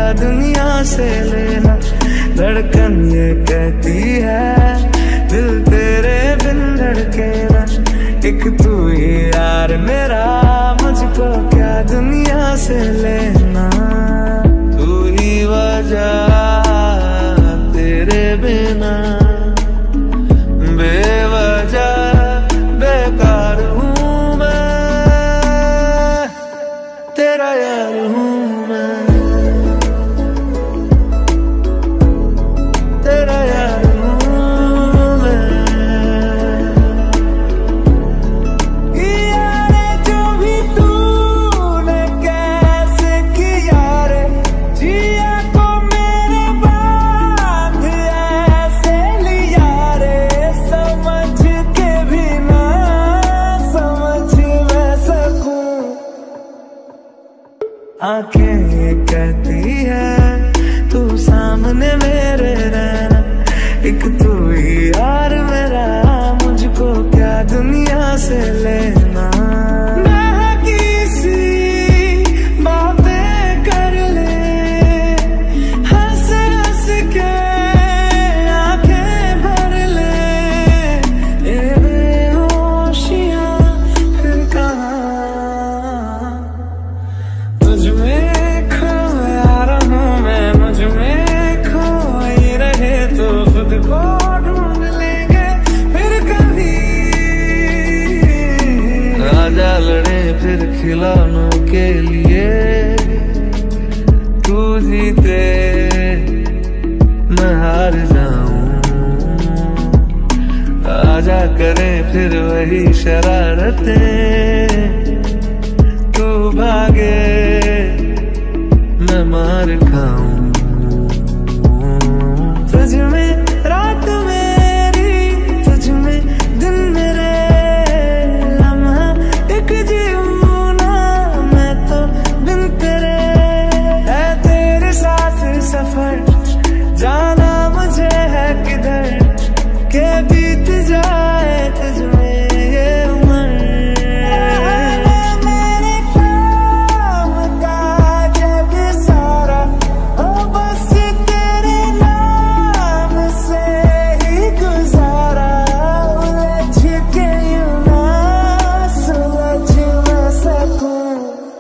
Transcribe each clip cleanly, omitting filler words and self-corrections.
दुनिया से लेना। धड़कन ये कहती है दिल तेरे बिन धड़के ना। एक तू ही यार मेरा, मुझको क्या दुनिया से लेना। तू ही वजह तेरे बिना बेवजह बेकार हूँ मैं, तेरा यार हूँ मैं, तेरा यार हूँ मैं। यारे जो भी तूने कैसे किया रे, जिया को मेरे बांध ऐसे लिया रे। समझ के भी ना समझ मैं सकूं। आंखें ये कहती है तू सामने मेरे रहना। एक तू ही यार मेरा, मुझको क्या दुनिया से लेना। किसी बातें कर ले हंस हंस के आंखें भर ले। ये बेहोशियां फिर कहाँ, तुझ में खोया रहूं मैं, मुझ में खोई रहे तो खुद को ढूंढ लेंगे फिर कभी। राजा लड़े फिर खिलौनों के लिए, तू जीते मैं हार जाऊं। आजा करें फिर वही शरारतें, तू भागे मैं मार खाऊं। तुझ में रात मेरी, तुझ में दिन मेरे, लम्हा एक जीऊं ना मैं तो बिन तेरे। है तेरे साथ सफर, जाना मुझे है किधर के बीत जाए तुझ में ये उम्र। मेरे काम का जग सारा हो बस तेरे नाम से ही गुजारा। उलझ के यूं ना सुलझ मैं सकूं।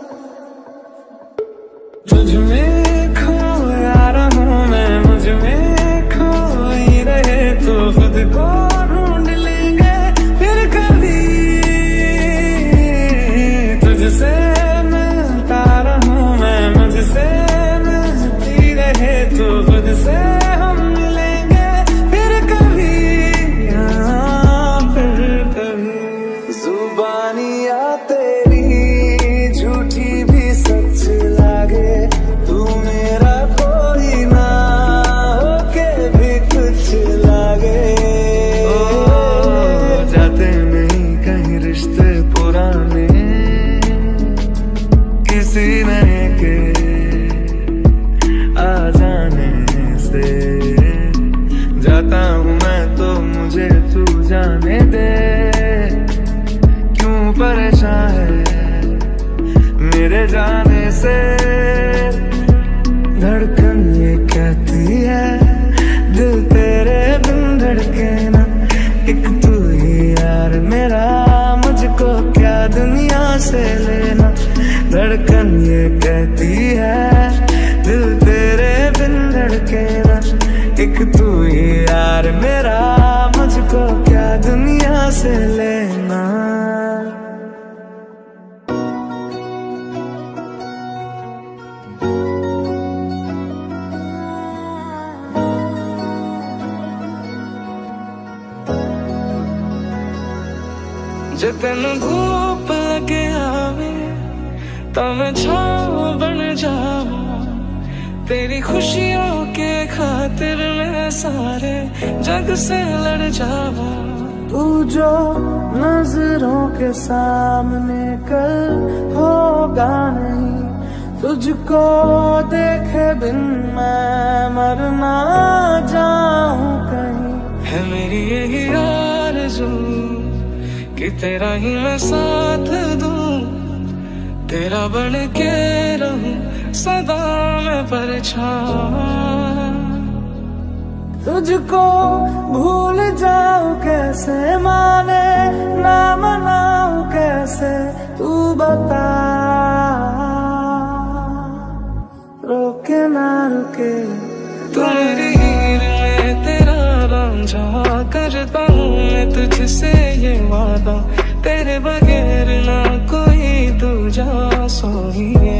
तुझ में खोया रहूं मैं, मुझ में खोई रहे तो खुद को ढूंढ लेंगे फिर कभी। तुझसे मिलता रहूं मैं, मुझसे मिलती रहे तो खुद से हम मिलेंगे फिर कभी। हाँ फिर कभी। जुबानियाँ तेरी झूठी भी सच लागे, तू मेरा कोई ना होके भी कुछ लागे। जाते नहीं कहीं रिश्ते पुराने, किसी नए के आ जाने से। जाता हूँ मैं तो मुझे तू जाने दे, क्यों परेशान है मेरे जाने से। धड़कन ये कहती है दिल तेरे बिन धड़के ना। एक तू ही यार मेरा, मुझको क्या दुनिया से लेना। धड़कन ये कहती है दिल तेरे बिन धड़के ना। एक तू ही यार मेरा, मुझको क्या दुनिया से लेना। जे तेन धूप लगे आवे तो मैं छाँव बन जाऊं। तेरी खुशियों के खातिर मैं सारे जग से लड़ जाऊं। तू जो नजरों के सामने कल होगा नहीं, तुझको देखे बिन मैं मर ना जाऊं कहीं। है मेरी यही आरज़ू कि तेरा ही मैं साथ दूं, तेरा बन के रहूं सदा मैं परेशान। तुझको भूल जाऊं कैसे, माने ना मनाऊं कैसे, तू बता। रोके ना रुके तेरी हीर में तेरा रांझा, करता हूँ मैं तुझसे ये वादा, तेरे बगैर ना कोई दूजा सोइए।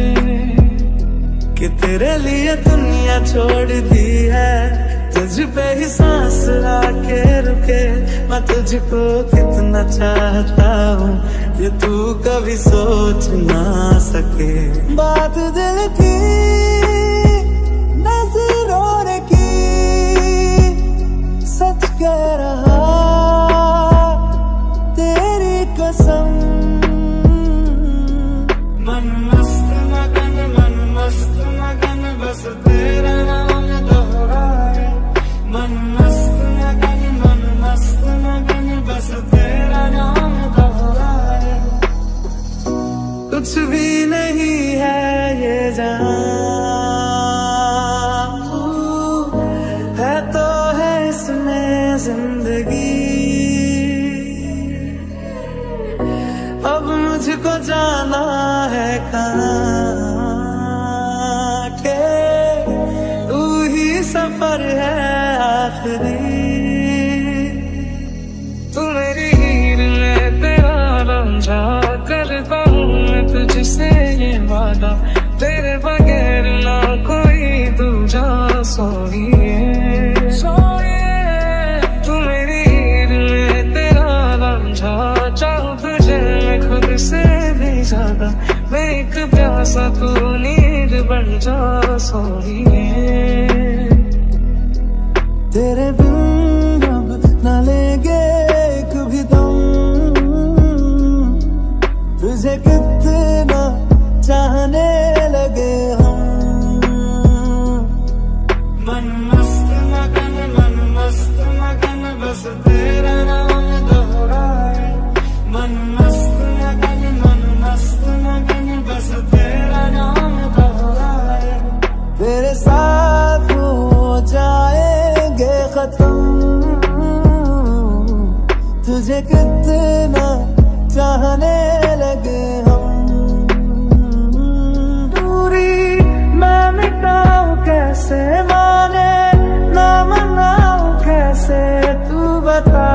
कि तेरे लिए दुनिया छोड़ दी है, तुझ पे ही सांस आके रुके। मैं तुझको कितना चाहता हूँ ये तू कभी सोच ना सके। बात दिल की नजरों की सच कह रहा, तेरी कसम। मन मस्त मगन बस तेरा नाम दोहराए। मन मस्त मगन बस तेरा नाम दोहराए। कुछ भी नहीं है ये जान, है तो है इसमें जिंदगी। अब मुझको जाना है कहाँ के, तू ही सफर है आखिरी। तू मेरी हीर में तेरा रांझा, करता हूँ मैं तुझसे ये वादा, तेरे बगैर ना कोई दूजा सोइए। तू मेरी हीर में तेरा रांझा, चाहूँ तुझे मैं खुद से भी ज्यादा, मैं एक प्यासा तू नीर बन जा सोइए। तेरे बिन अब न लेंगे एक भी दम, तुझे कितना चाहने लगे हम। मन मस्त मगन बस तेरा नाम दोहराए। मन मस्त मगन बस तेरा नाम दोहराए। तेरे साथ हो जाएंगे खत्म, तुझे कितना चाहने लगे हम। दूरी मैं मिटाऊं कैसे, माने ना मनाऊं कैसे, तू बता।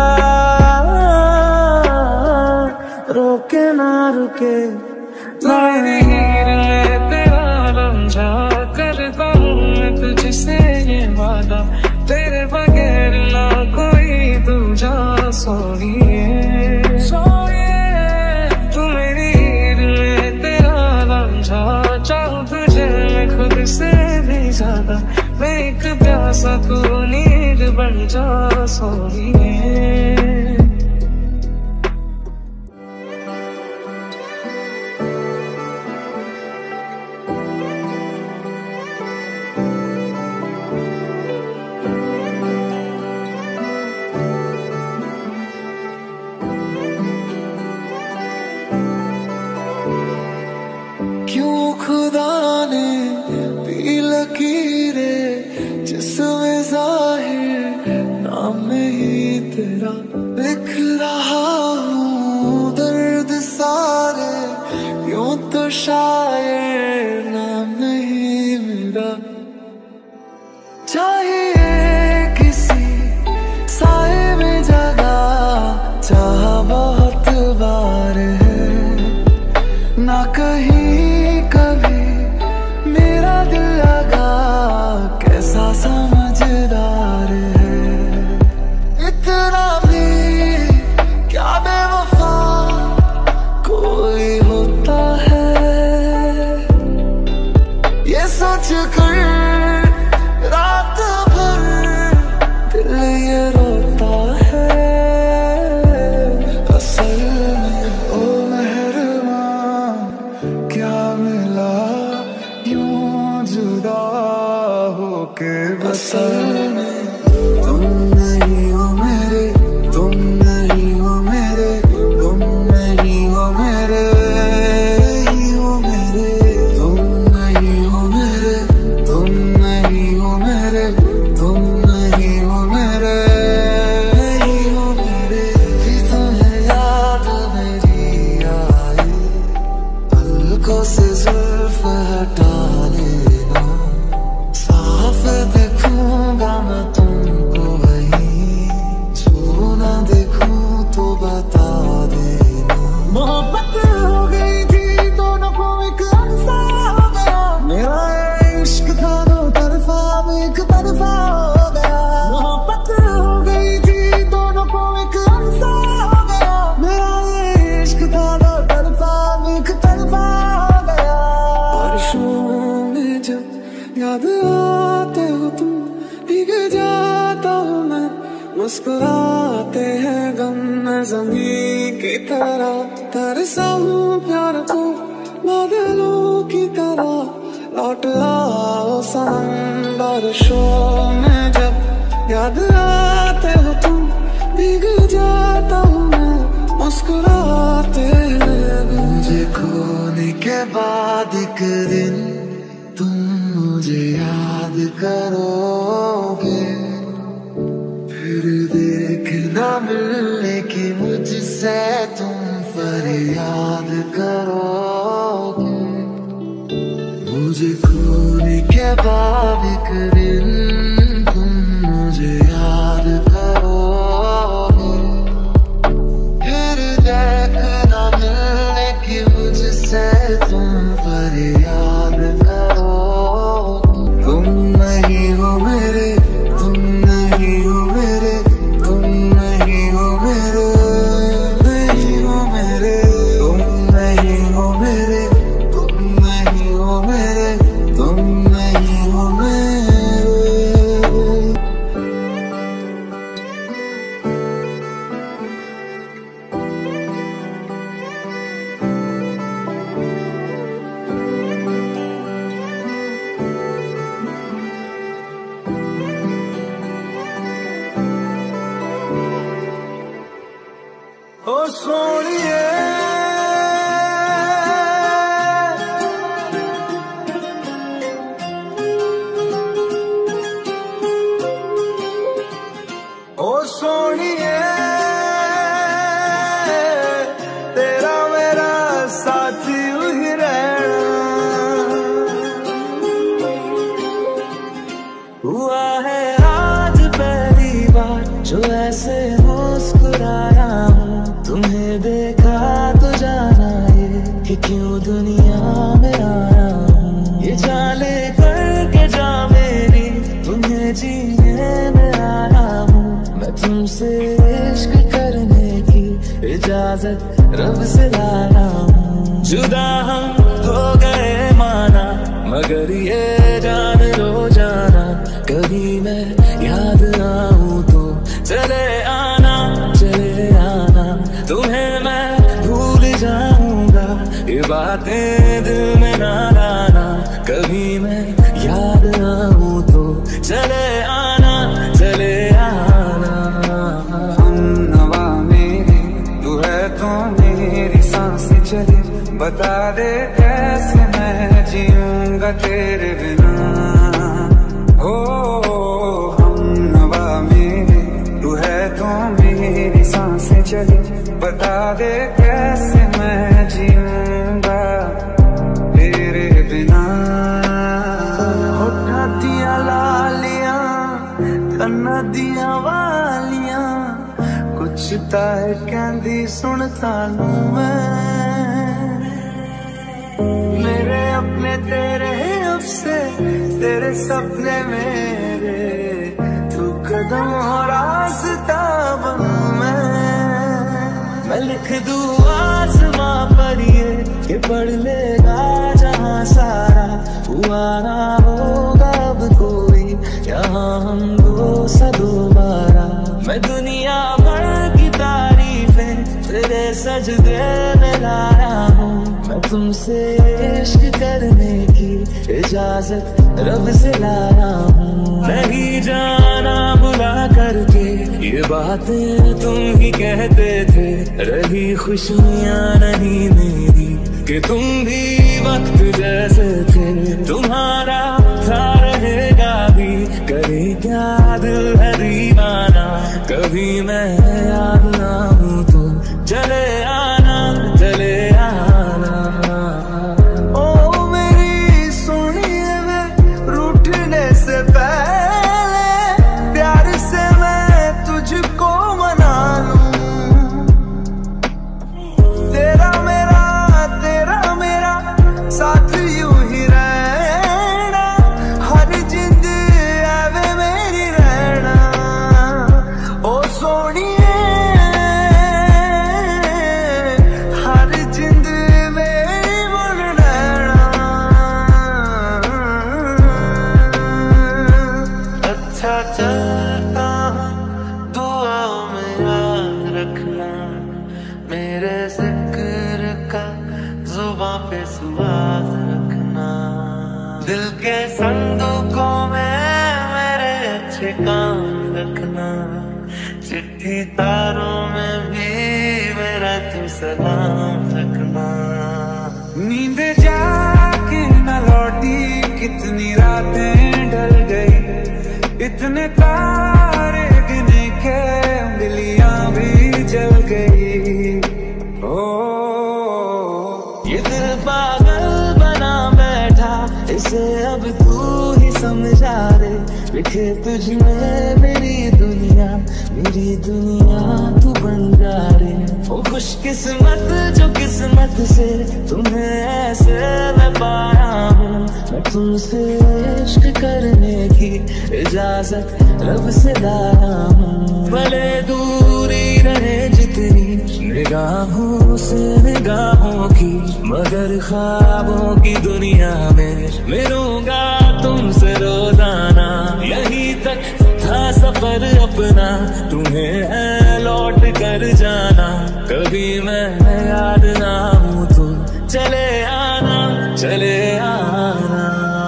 रोके ना रुके तेरी हीर में तेरा रांझा, करता हूँ मैं तुझसे ये वादा, तेरे बगैर ना कोई दूजा सोइए। तू मेरी हीर में तेरा रांझा, चाहूँ तुझे मैं खुद से भी ज्यादा, मैं एक प्यासा तू नीर बन जा सोइए। क्यों खुदा ने दी लकीरें जिसमें जाहिर नाम ही तेरा, लिख रहा हूँ दर्द सारे यूं तो शायर नाम नहीं मेरा। चाहिए किसी साए में जगह, चाह बहुत बार है ना कहीं कभी मेरा दिल लगा, कैसा समझदार है। इतना भी क्या बेवफा कोई होता है, ये सोच कर रात भर दिल ये रोता है। असल में ओ मेहरबान क्या मिला यूं जुदा होके, असल में तुम नहीं हो मेरे, तुम नहीं हो मेरे, तुम नहीं हो मेरे, ही हो मेरे, तुम आंखों से जुल्फ हटा लेना, साफ देखूंगा मैं तुमको वहीं, जो ना देखूं तो बता देना। मोहब्बत हो गई थी दोनों को एक अरसा हो गया, मेरा इश्क था दो तरफा अब एक तरफा हो गया। मोहब्बत हो गई थी दोनों को एक अरसा हो गया, मेरा इश्क था दो तरफा अब एक तरफा हो गया। बारिशों में जब याद आते हो तुम, भीग जाता हूँ मैं, मुस्कुराते हैं गम में ज़मीं की तरह, तरसा हूँ प्यार को बादलों की तरह, लौट आओ सनम। बारिशों में जब याद आते हो तुम, भीग जाता हूँ मैं, मुस्कुराते हैं। मुझे खोने के बाद एक दिन तुम मुझे याद करोगे, फिर देखना मिलने की मुझसे तुम फरियाद करोगे। मुझे खोने के बाद एक दिन तुम मुझे याद करोगे, फिर देखना मिलने की मुझसे तुम फरियाद करोगे। तुम नहीं हो मेरे, तुम नहीं हो मेरे, तुम नहीं हो मेरे, नहीं हो मेरे, तुम नहीं हो मेरे, तुम नहीं हो मेरे, तुम नहीं हो मेरे। ओ सोनिए ओ सोनिए, तेरा मेरा साथी ही रहना। हुआ है आज पहली बार जो ऐसे मुस्कुराया हूँ, तुम्हें देखा तो जाना ये कि क्यों दुनिया में आया हूँ। ये जाने करके जा मेरी, तुम्हें जीने में आया हूँ। मैं तुमसे इश्क करने की इजाजत रब से लाया हूँ। जुदा हम हो गए माना, मगर ये जान लो जाना, कभी मैं याद आऊँ तो चले आना, चले आना। तुम्हें मैं भूल जाऊंगा, ये बातें दिल में ना लाना, कभी मैं याद आऊँ तो चले आना, चले आना। हमनवा मेरी तू है तो मेरी सांसें चले, बता दे कैसे मैं जीऊंगा तेरे बिना। हो हमनवा मेरी तू है तो मेरी सांसें चले, बता दे कैसे मैं जीऊंगा तेरे बिना। होठा दिया लालियां, कन्ना दिया वालियां, कुछ ताए कहंदी सुनता लूं मैं। मेरे अपने तेरे अफसे, तेरे सपने मेरे, तू कदम और रास्ता बनूं मैं लिख दूं आसमां पर ये पढ़ लेगा जहां सारा। हुआ ना होगा अब कोई यहाँ हम दो सा दोबारा। मैं दुनिया भर की तारीफें तेरे सजदे में लाया हूँ। मैं तुमसे इश्क करने की इजाजत रब से लाया हूँ। नहीं जाना बुला करके ये बातें तुम ही कहते थे, रही खुशियाँ नहीं मेरी कि तुम भी वक्त जैसे थे। तुम्हारा था रहेगा भी, करे क्या दिल है दीवाना। कभी मैं याद ना हूँ तो चले आना, चले आना। सुहाग रखना। दिल के संदूकों में मेरे अच्छे काम रखना। चिट्ठी तारों में भी मेरा तू सलाम रखना। नींद जाके न लौटी, कितनी रातें ढल गई, इतने तारे गिने के उंगलियां भी जल गई। ओ ये दिल पागल बना बैठा, इसे अब तू ही समझा रे। लिखे तुझ में मेरी दुनिया तू बन जा रे। ओ खुशकिस्मत जो किस्मत से तुम्हें ऐसे मैं पाया हूँ। मैं तुमसे इश्क करने की इजाजत रब से लाया हूँ। भले दूरी रहे जितनी निगाहों से निगाहों की, मगर ख्वाबों की दुनिया में मिलूंगा तुमसे रोजाना। यहीं तक था सफर अपना, तुम्हें है लौट कर जाना। कभी मैं याद ना हूँ तो चले आना, चले आना।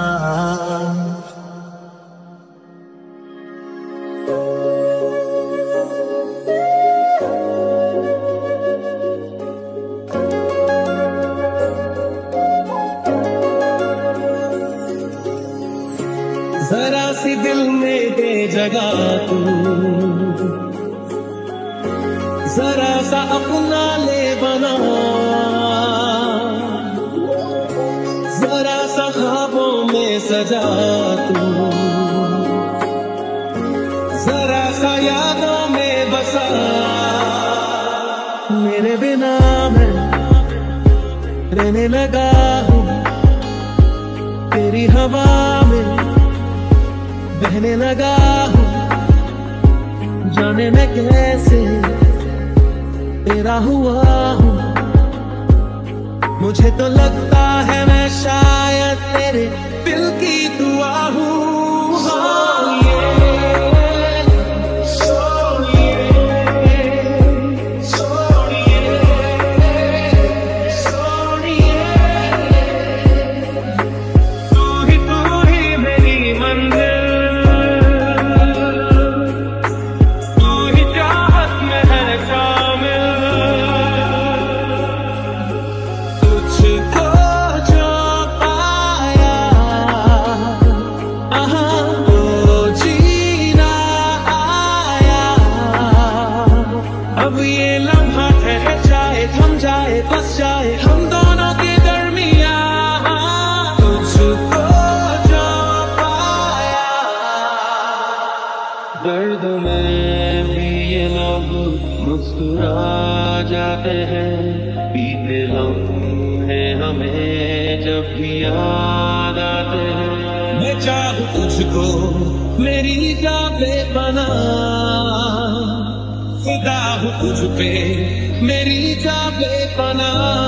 जरा सी दिल में दे जगह तू, जरा सा अपना ले बना, जरा सा ख्वाबों में सजा तू, जरा सा यादों में बसा। मेरे बिना मैं रहने लगा हूँ, तेरी हवा में बहने लगा हूँ। जाने मैं कैसे तेरा हुआ हूँ, मुझे तो लगता है मैं शायद तेरे दिल की दुआ हूँ। अब ये लम्हा ठहर जाए, थम जाए, बस जाए हम दोनों के दरमिया। तुझको जो पाया, दर्द में भी ये लोग मुस्कुरा जाते हैं। बीते लम्हे हमें जब भी याद आते हैं। मैं चाहूँ तुझको मेरी जाबे बना, खुदा हूँ तुझ पे मेरी जाबे बना।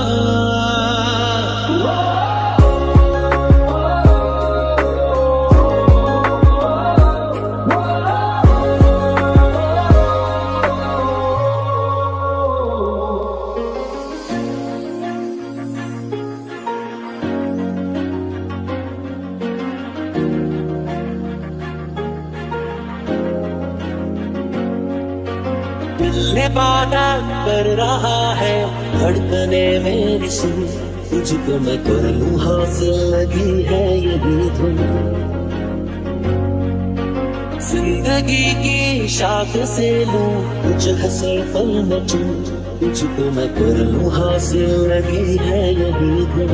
दिल वादा कर रहा है धड़कने मेरी सुन, तुझको मैं कर लूँ हासिल लगी है यही धुन। जिंदगी की शाख से लूँ कुछ हंसी पल में चूं, तुझको मैं कर लूँ हासिल लगी है यही धुन।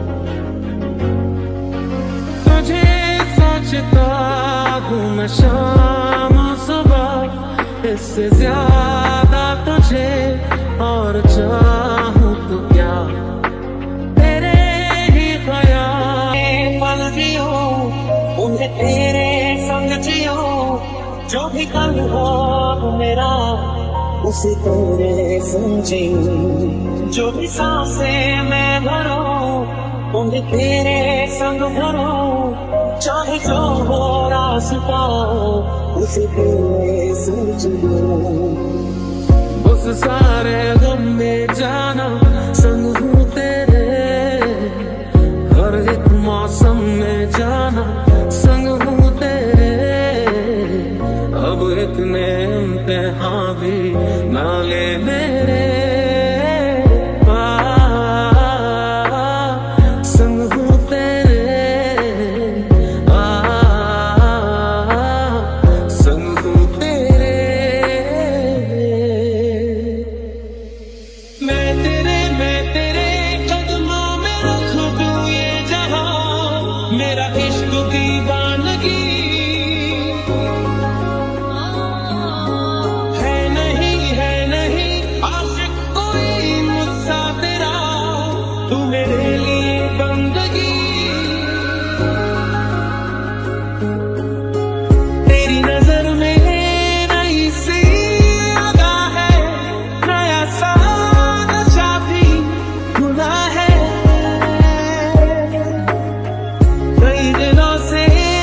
तुझे सोचता हूँ मैं शाम सुबह, इससे ज्यादा तुझे और चाहूँ तो क्या। तेरे ही ख्याल पल जियो, उन्हें तेरे संग जियो। जो भी कल हो मेरा उसे तेरे संग जियो। जो भी सांसें मैं भरूं उन्हें तेरे संग भरूं। चाहे जो हो रास्ता उसे तेरे सोच लो। उस सारे गम में जाना संग हूँ तेरे। मेरा इश्क दीवानगी है नहीं आशिक कोई मुझसा तेरा, तू मेरे लिए बंदगी। तेरी नजर में नई सी अदा है, नया सा नशा भी खुला है। कई दिनों से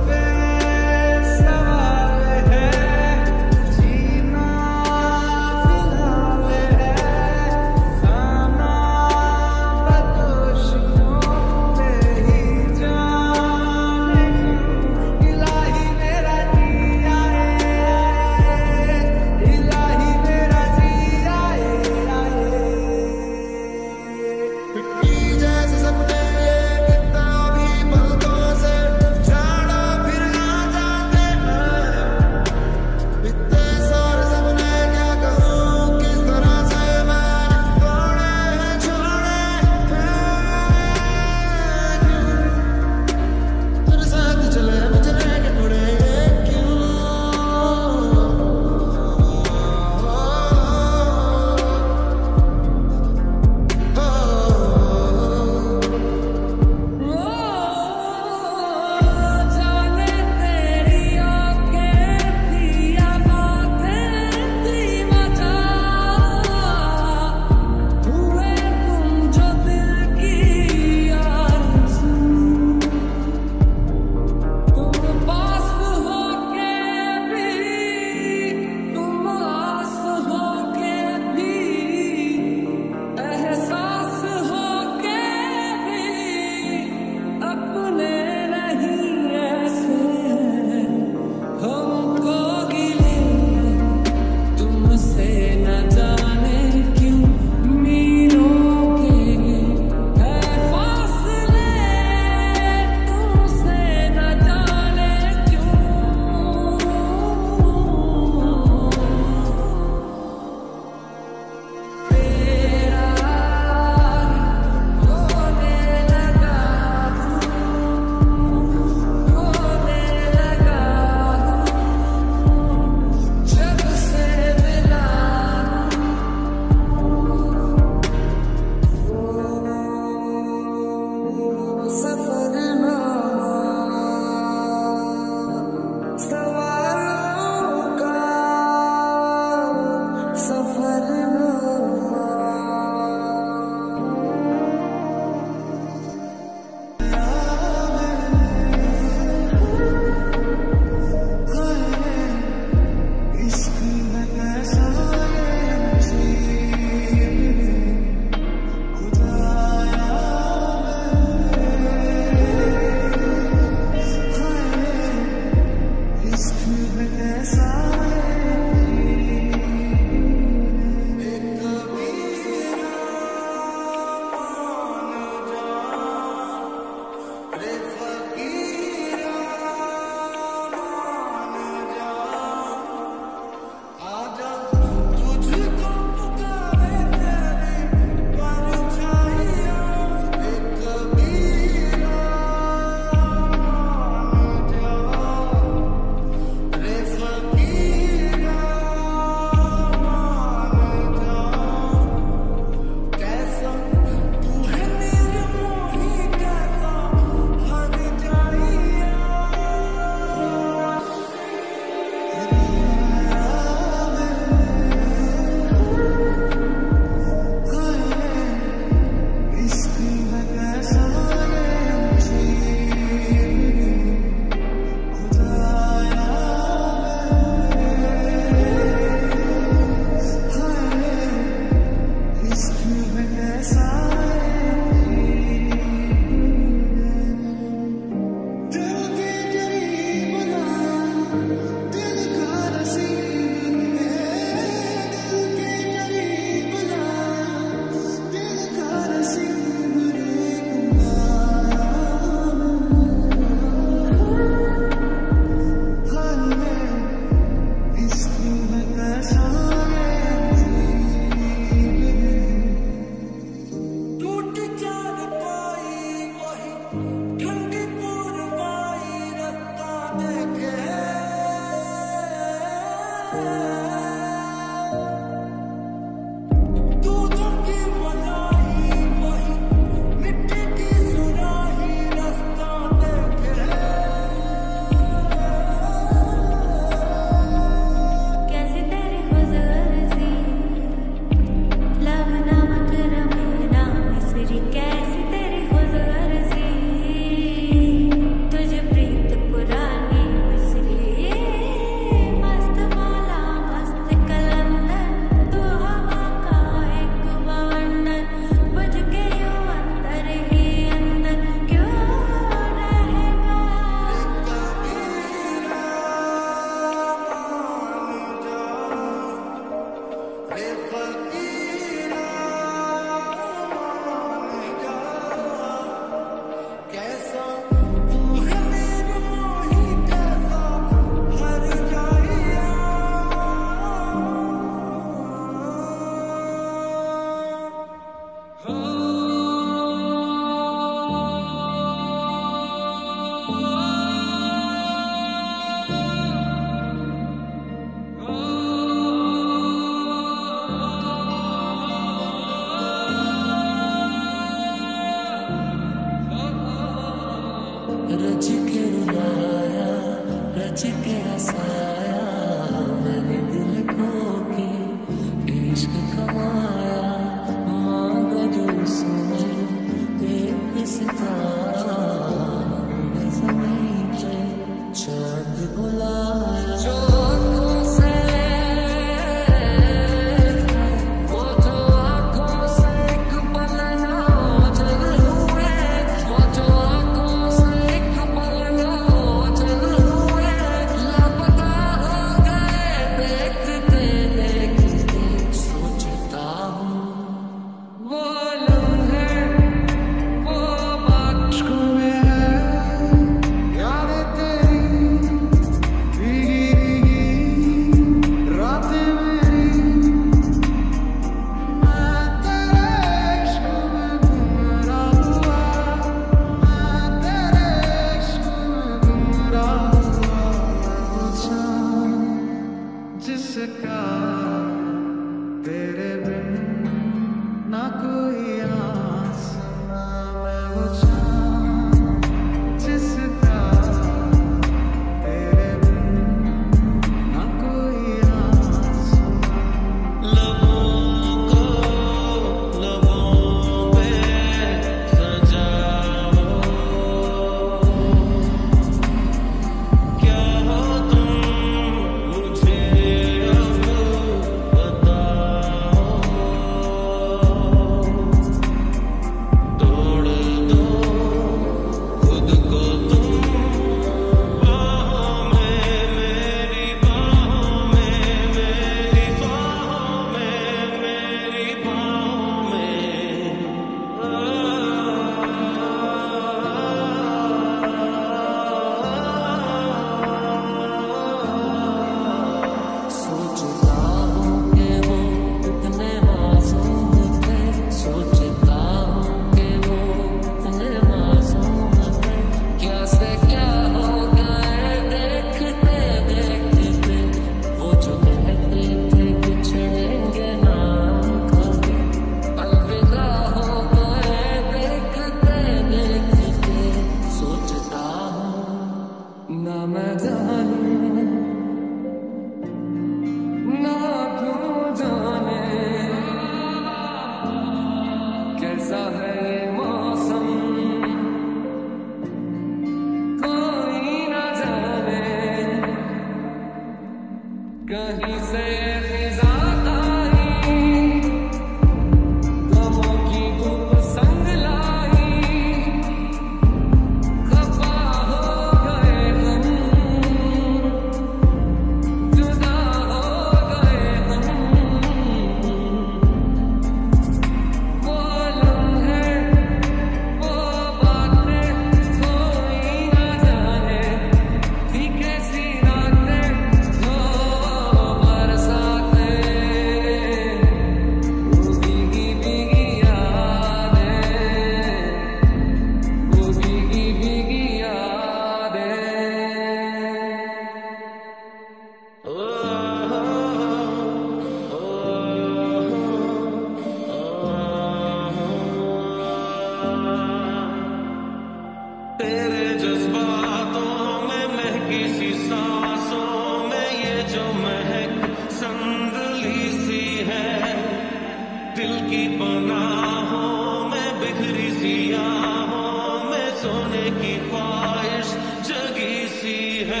है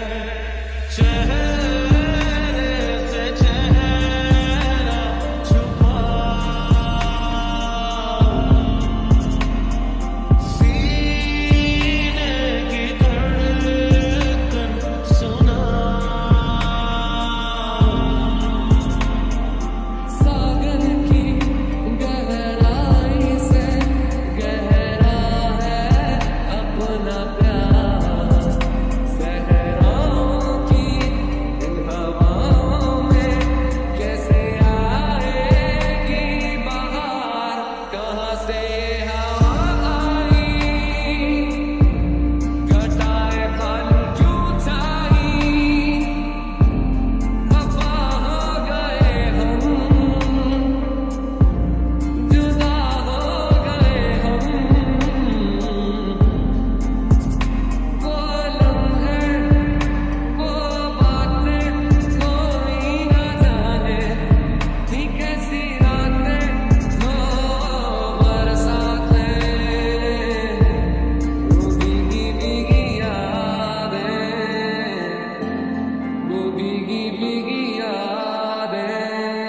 चेहरे से चेहरा छुपा, सीने की धड़कन सुना, सागर की गहराई से गहरा है अपना प्यार, सहराओं की इन हवाओं में कैसे आएगी बहार, कहाँ से हवा आई, घटाए फल क्यों छाई, खफा हो गए हम, जुदा हो गए हम, वो लम्हे वो बातें कोई न जाने, थी कैसी रातें वो बरसातें, वो भीगी भीगी यादें, वो भीगी भीगी यादें।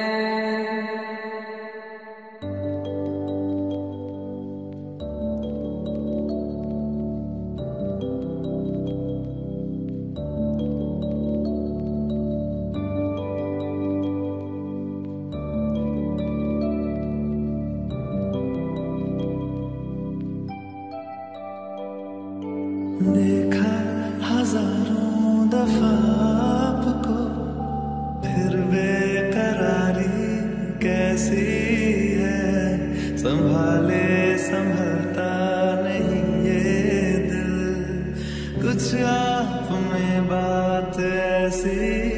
देखा हजारों दफा आपको, फिर बेकरारी कैसी है, संभाले संभलता नहीं ये दिल, कुछ आप में बात ऐसी